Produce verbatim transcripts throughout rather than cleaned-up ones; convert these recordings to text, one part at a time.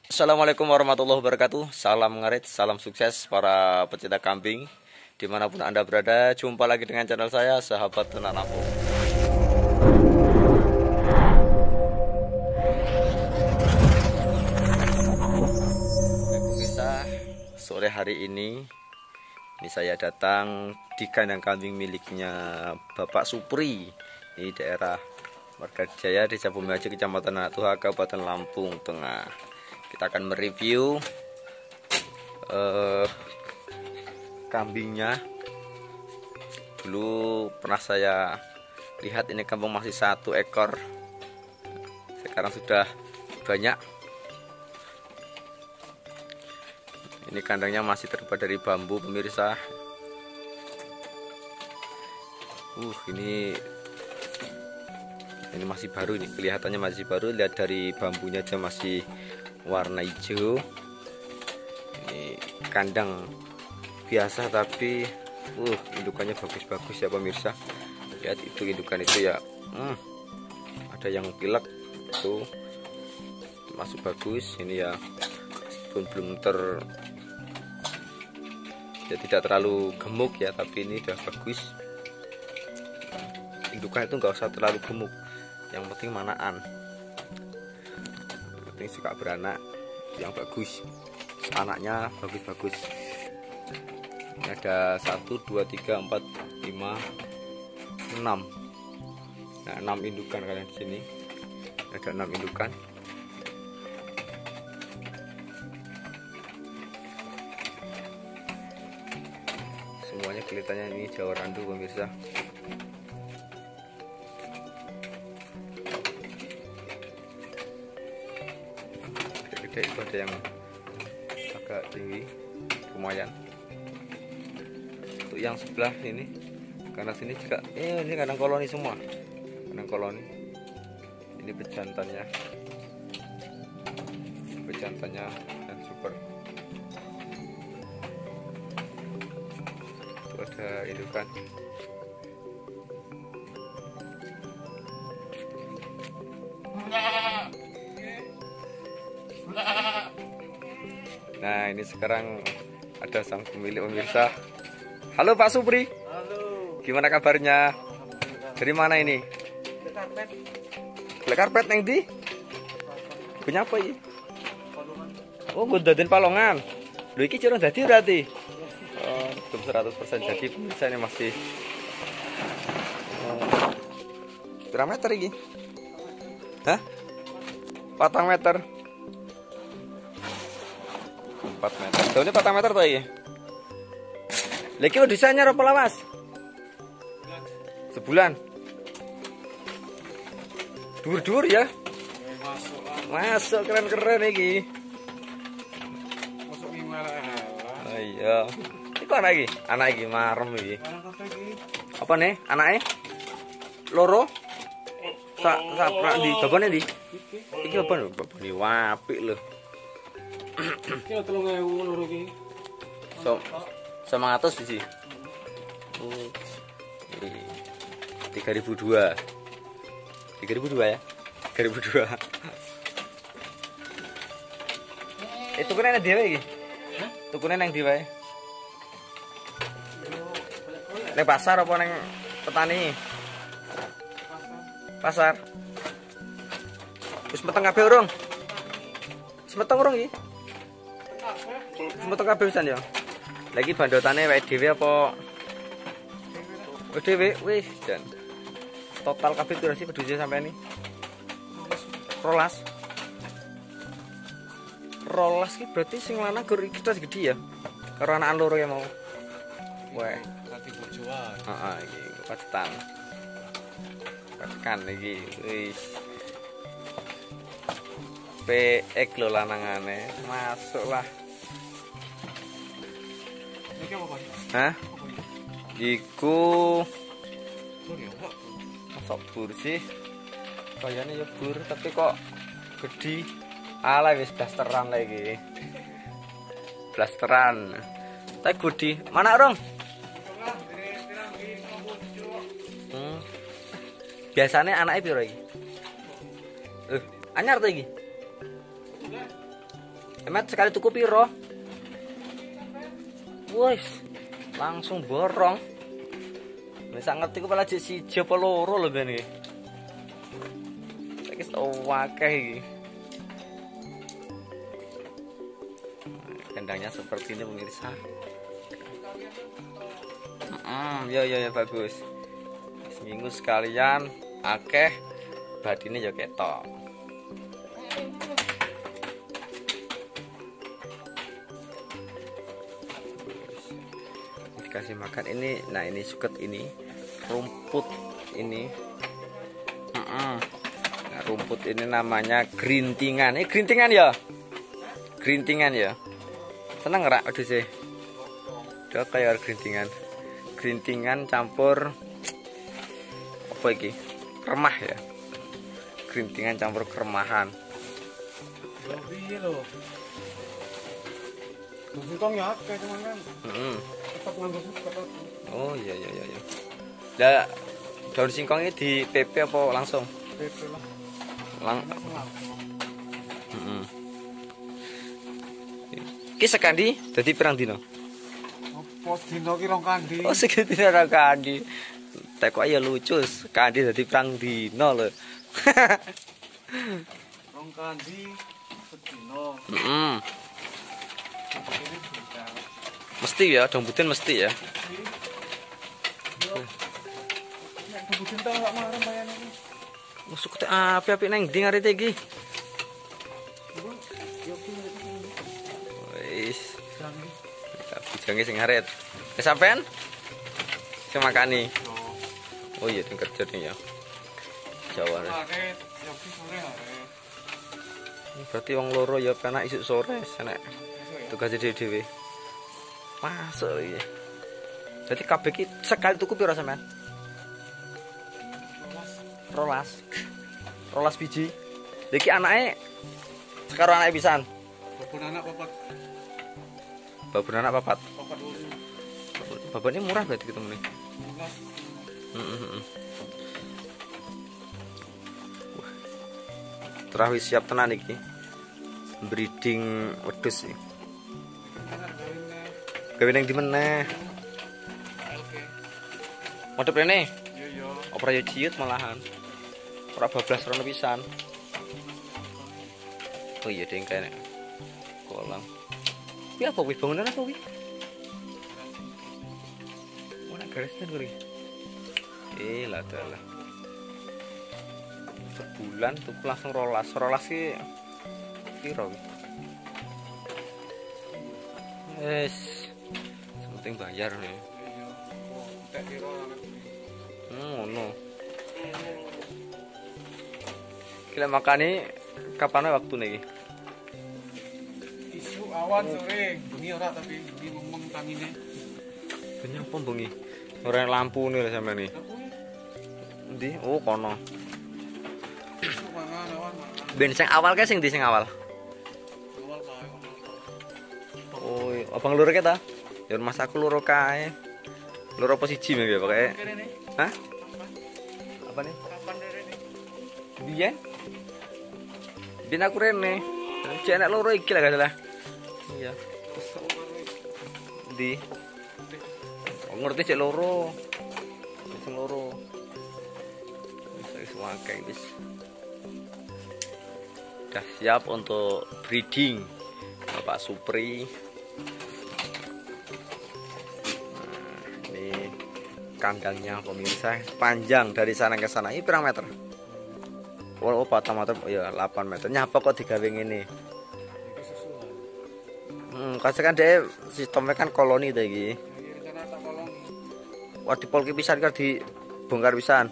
Assalamualaikum warahmatullahi wabarakatuh. Salam ngarit, salam sukses para pecinta kambing dimanapun anda berada. Jumpa lagi dengan channel saya, Sahabat Ternak Lampung. Oke pemirsa, sore hari ini ini saya datang di kandang kambing miliknya Bapak Supri di daerah Margajaya, Desa Bumiaji, Kecamatan Anak Tuha, Kabupaten Lampung Tengah. Kita akan mereview uh, kambingnya. Dulu pernah saya lihat ini kambing masih satu ekor, sekarang sudah banyak. Ini kandangnya masih terbuat dari bambu pemirsa. Uh ini ini masih baru, ini kelihatannya masih baru. Lihat dari bambunya aja masih warna hijau. Ini kandang biasa tapi uh indukannya bagus-bagus ya pemirsa. Lihat itu indukan itu ya, hmm, ada yang pilek tuh masuk bagus. Ini ya meskipun belum ter ya tidak terlalu gemuk ya, tapi ini udah bagus. Indukan itu nggak usah terlalu gemuk, yang penting manaan, yang penting suka beranak yang bagus, anaknya bagus-bagus. Ini ada satu dua tiga empat lima enam, nah enam indukan kalian di sini, ada enam indukan. Semuanya kelihatannya ini Jawa Randu pemirsa. Gede itu ada yang agak tinggi lumayan. Untuk yang sebelah ini, karena sini juga eh, ini kandang koloni semua, kandang koloni. Ini bejantannya, bejantannya dan super. Itu ada indukan. Nah ini sekarang ada sang pemilik pemirsa. Halo Pak Supri. Halo. Gimana kabarnya? Dari mana ini? Karpet. Black karpet neng di? Punya apa ini? Oh gue daden palongan. Lu iki curang jadi berarti? Oh, belum seratus persen jadi pemirsa, ini masih oh, berapa meter ini? Hah? Patang meter. empat meter. Daunnya patang meter tuh ini. Lagi lo desainnya berapa lama, Mas? Sebulan. Dur-dur ya. Masuk keren-keren iki. Masuk email. Oh iya. Iku anak iki, anak iki marem iki. Apa nih? Anaknya? Loro? Sa sa pra di babane ndi? Iki apa lho? Babane apik lho. Iki telung ewu loro iki. So sama atas di sini. Oh. tiga ribu dua. tiga ribu dua ya? tiga ribu dua. Itu kene nang dhewe iki. Hah? Tukune nang dhewe. Nang pasar apa nang petani? Pasar. Wis meteng kabeh urung? Wis meteng urung iki? Wis meteng kabeh pisan ya. Lagi bandotane wae dhewe apa? Wis dhewe wis jan. Total kabeh durasi peduse sampai ini. Rolas. Rolas ki berarti sing lanang gur iki tas gede ya. Karo anakan loro ya mau. Weh, Nanti bojoan. heeh iki pacetan. Pacetan iki wis. P X lho lanangane. Masuklah. Iki apa, Pak? Hah? Iku Bur ya, Pak. sok bur sih. Kayaknya ya bur tapi kok gede. Alah wis blasteran lagi. Blasteran. Tapi gede. Mana Rong? Hmm. Biasanya anaknya piro iki? Eh, anyar to iki? Emet sekali tuku piro? Wes, langsung borong. Wis ngerti ku malah jek siji apa loro lho ben iki. Saiki akeh iki. Kandangnya seperti ini pemirsa. Hmm, ya ya ya bagus. Seminggu sekalian akeh badine ya ketok. Dikasih makan ini, nah ini suket ini, rumput ini. Hmm, nah, rumput ini namanya gerintingan. Ini gerintingan ya? Gerintingan ya? Seneng ngerak aduh sih. Udah kayak gerintingan. Gerintingan campur apa iki? Kremah ya. Gerintingan campur kremahan. Lho piye lho? Singkong ya akeh cuman kan. Heeh. Tetep nganggo suket. Oh iya iya iya iya. Lah daun singkongnya di P P apa langsung? P P lah. Lang Langsung langsung. Heeh. Ki sekandi dadi pirang dina? Apa dina ki rong kandi? Oh segini ora kandi. Teko ya lucu, kandi dadi pirang dina lho. Rong kandi sedina. Heeh. Ini bisa. Mesti ya, dong buten mesti ya. Nek kebutuhan tau gak marah bayane iki. Masuk ke api-api neng ndi ngarep iki. Wis, bujange sing ngaret. Wis sampean? Sing makani. Oh iya, ting kerja nih ya. Jawa. Are yogi sore are. Berarti wong loro ya penak isuk sore senek tugas dhewe-dhewe. Masuk iki. Jadi kabeh iki sekali tuku piro sampean? Rolas. Rolas biji. Iki anake sekarang anake pisan. Babon anak papat. Babon anak papat. Papat wolu. Babonnya murah berarti ketemu nih. Belas. Heeh. Terah wis siap tenan iki. Breeding wedhus iki. Gawe ning di meneh. Oke. Modep rene. Yo yo. Ora yo ciut malahan. Ora bablas rono pisan. Oh iya ding kene. Kolam. Ki apa kuwi bangunan apa kuwi? Ora garisnya kuwi. Eh lah dalah. Sebulan tuh langsung rolas. Rolas ki piro ki? Wes. Penting bayar nih. Yo. Tak kira Hmm, ngono. Kira makani kapan waktu nih? isu awan sore, bengi ora tapi bengi ngomong tangine. Banyak apa bengi? Ora lampu nih sampe nih. Ndi? Oh, kono. Isu mangan awan mangan. Ben sing awal kae sing ndi sing awal? Awal kae. Oh, abang loro ke ta? Ya mas aku loro kae. Loro apa siji ya pokoke. Kene. Hah? Apa nih? Kapan rene? Biyen? Biyen aku rene. Cek nek loro iki lah gak salah. Iya. Di. Oh, ngerti cek loro. Sing loro. Wis wakai wis. Sudah siap untuk breeding. Bapak Supri. Nah, ini kandangnya pemirsa, panjang dari sana ke sana. Ini berapa meter? Oh, patah meter, ya delapan meter. Nyapa kok digawe ngene? Iki susulan. Hmm, kasih kan deh sistemnya kan koloni ta iki. Iki rencana tak kolong. Wah dipolki pisan kan dibongkar pisan.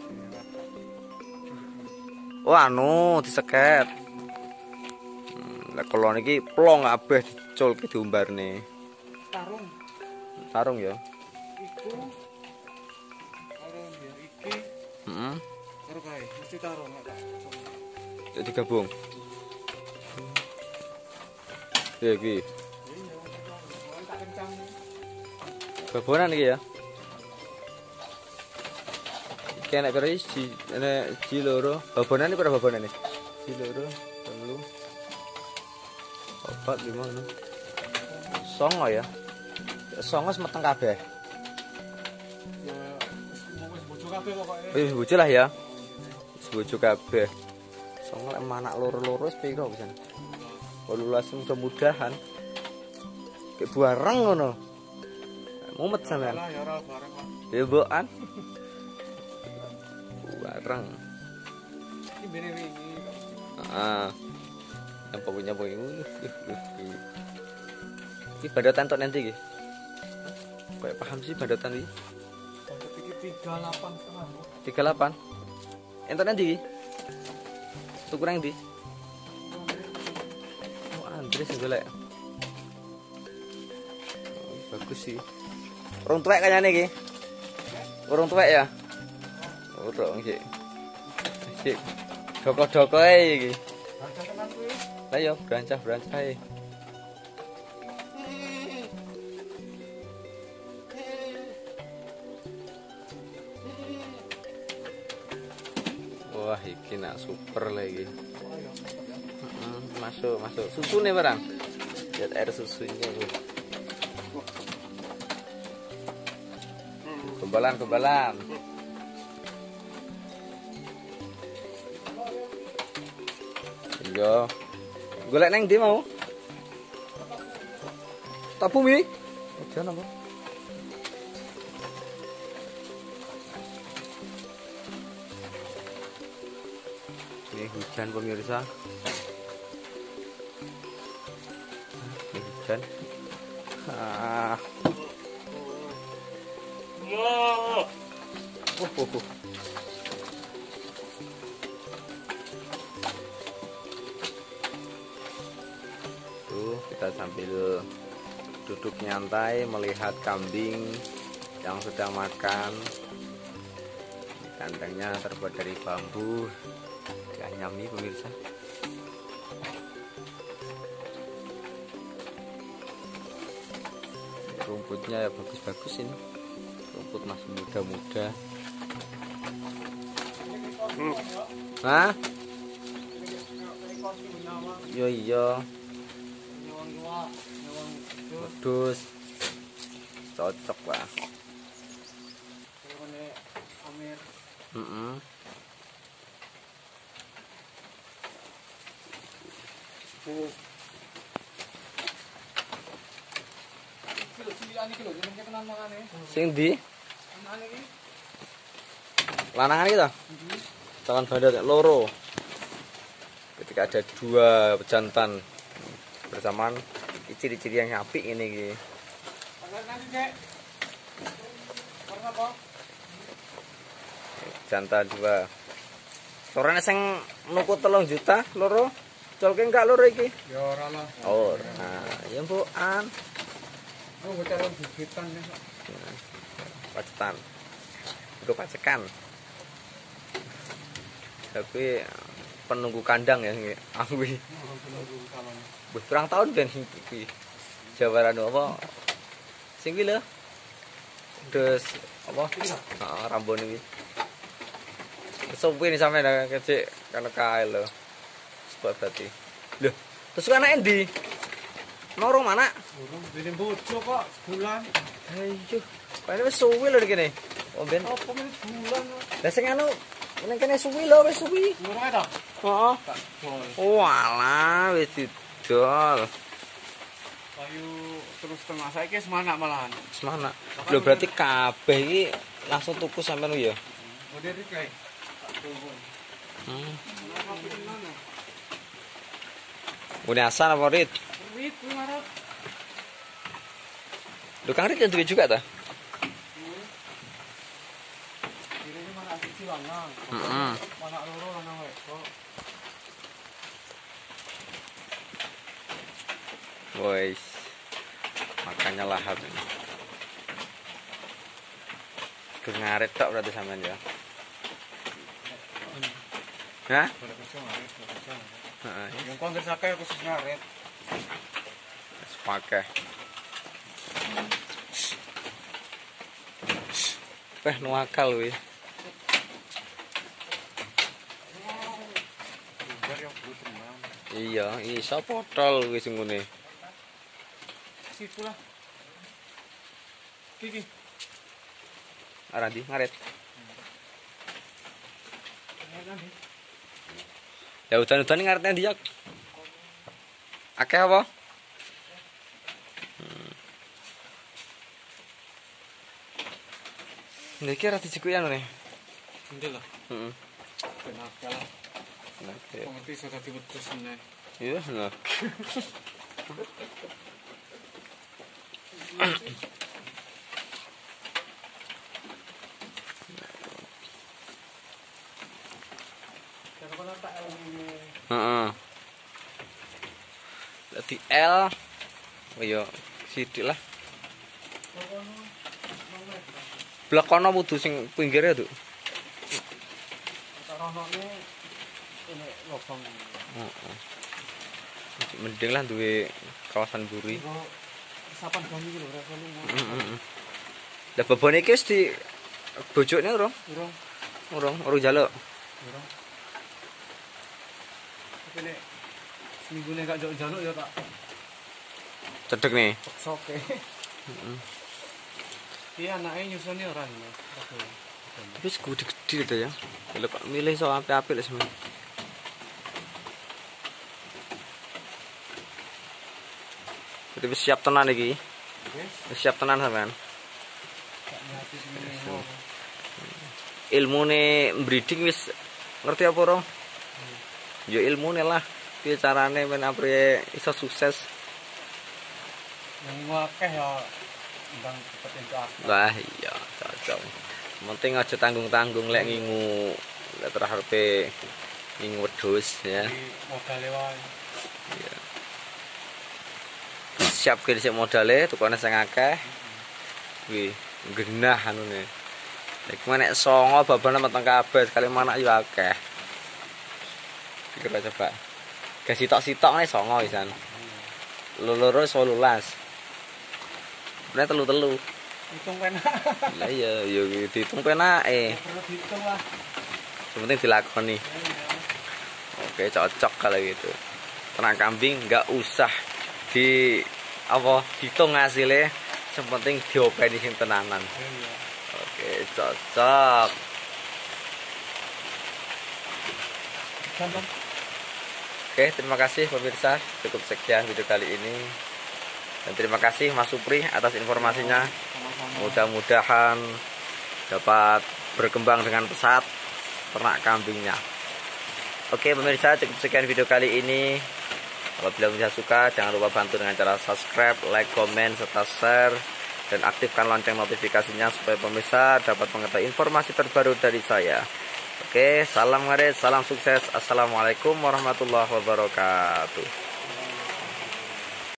Oh anu diseket. Hmm, lek koloni iki plong kabeh diculke diumbarne. Tarung. Sarung ya. Iku. Tarung ya iki. Heeh. Karo kae, mesti tarung nek tak. Jadi gabung. Ya iki. Tak kencang. Babonan iki ya. Iki enak pira iki? Enak ji loro. Babonan iki pira babonan iki? Ji loro, telu. papat lima enam songo ya. Songo semeteng kabeh. Ya wis bojo kabeh pokoke. Wis bojo lah ya. Wis bojo kabeh. Songo lek anak loro-loro wis piro pisan? wolulas mudah-mudahan. Kayak bareng ngono. Mumet sampean. Lah ya ora bareng Pak. Ya mbokan. Bareng. Iki bene wingi. Heeh. Apa punya poin. Iki badotan tok nanti iki. Kayak paham sih badotan iki. Sampai iki tiga puluh delapan setengah. tiga puluh delapan. Entuk nanti iki. Tuku nang ndi? Oh, Andres golek. Oh, bagus sih. Urung tuwek kayane iki. Urung tuwek ya? Urung sih. Sik. Doko-doko ae iki. Harga tenan kuwi. Lah yo brancah-brancah ae. Wah, iki nak super lagi. Hmm, masuk, masuk. Susu nih barang. Lihat air susunya. Kebalan, kebalan. Yo. Golek neng ndi mau? Tak bumi. Jangan apa? Ini hujan pemirsa. Ini hujan. Ah. Uh, uh, uh. Tuh, kita sambil duduk nyantai melihat kambing yang sedang makan. Kandangnya terbuat dari bambu. Nyami pemirsa. Rumputnya ya bagus-bagus ini. Rumput masih muda-muda. Hmm. Hah? Yo iya. Wedhus. Cocok lah. Heeh. Oh. Kilo cilian iki lho jenenge tenan mangane. Sing ndi? Mangane iki. Lanangan iki to? Heeh. Calon bandar loro. Ketika ada dua pejantan bersamaan, ciri-ciri yang apik ini iki. Nanti, Kek. Warna apa? Jantan dua. Sorane sing nuku telung juta loro. Colke enggak loro iki? Ya ora lah. Oh, nah, ya mbokan. Oh, calon bibitan ya. Pacetan. Itu pacekan. Tapi penunggu kandang ya iki. Aku iki. Wis pirang tahun ben iki. Jawaran apa? Sing iki lho. Terus apa? Heeh, rambon iki. Sopo ini sampe kecik kan kae lho. Sebab berarti. Loh, terus kan anak endi? Noro mana? Urung dene bojo kok bulan. Ayo, paling wis suwi lho kene. Oh ben. Apa men bulan? Lah sing anu ning kene suwi lho, wis suwi. Ora ta? Heeh. Tak bol. Walah, wis didol. Kayu terus tengah saiki semangat malahan. Semana. Lho berarti kabeh iki langsung tuku sampean ya. Model iki kae. Tak turun. Hmm. Apa tenan? Udah asal apa Rit? Rit kuwi marah. Lho Kang Rit duwe juga ta? Ini mana siji lanang. Heeh. Anak loro lanang wedok. Wes. Makanya lahap ini. Gur ngarit tok berarti sampean ya. Hah? Heeh. Yang konser sakai khusus ngaret. Wis pakai. Weh nuakal wis. Iya, iso potol wis ngene. Situ lah. Kiki. Arah ndi ngaret. Ya udan-udan ngaretnya ndi, Yak? Akeh apa? Hmm. Niki ra dijikuki anu ne. Ndel lah. Heeh. Benar kalah. Oke. Pengerti sudah diputus nih. Iya, nah. Heeh. Dadi L. Oh iya, sithik lah. Blok kono wudu sing pinggire, Duk. Ronokne ini lobang. Heeh. Mending lah duwe kawasan buri. Sapan banyu lho ora perlu. Heeh. Lah bebone iki wis di bojone urung? Urung. Urung, urung njaluk. Urung. Tapi nek seminggu nek gak njaluk ya tak Cedek nih. soke. Heeh. Iya anake nyusoni ora ini. Wis gede-gede to ya. Lha kok milih so apik-apik lho semen. Jadi wis siap tenan iki. Wis siap tenan sampean. Ilmune breeding wis ngerti apa rong? Ya ilmune lah. Piye carane men apre iso sukses. Yang akeh ya ndang cepet entuk akeh. Lah iya, cocok. Penting aja tanggung-tanggung lek ngingu lek terarepe ngingu wedhus ya. Modale wae. Iya. Siap ke dhisik modale tukane sing akeh. Kuwi genah anune. Nek menek songo babane meteng kabeh sekali manak yo akeh. Pikir coba. Gas sitok-sitok nek songo pisan. Loro wolulas. Nek telu-telu. Hitung penak. Lah iya yo diitung penake. Perlu dihitung lah. Yang penting dilakoni. Oke, cocok kalau gitu. Ternak kambing nggak usah di apa dihitung hasilnya, yang penting diopeni sing tenanan. Oke, cocok. Oke, terima kasih pemirsa. Cukup sekian video kali ini. Dan terima kasih Mas Supri atas informasinya. Mudah-mudahan dapat berkembang dengan pesat ternak kambingnya. Oke pemirsa, cukup sekian video kali ini. Apabila pemirsa suka, jangan lupa bantu dengan cara subscribe, like, komen, serta share. Dan aktifkan lonceng notifikasinya supaya pemirsa dapat mengetahui informasi terbaru dari saya. Oke, salam ngarit, salam sukses. Assalamualaikum warahmatullahi wabarakatuh.